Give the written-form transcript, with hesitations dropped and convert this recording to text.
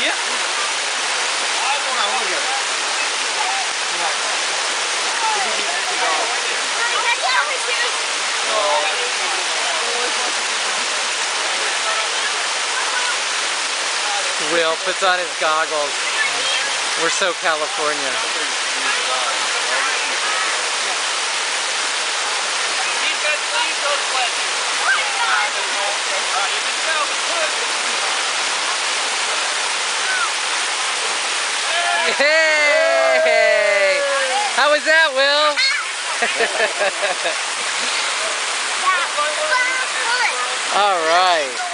Will puts on his goggles. We're so California. Hey! How was that, Will? All right.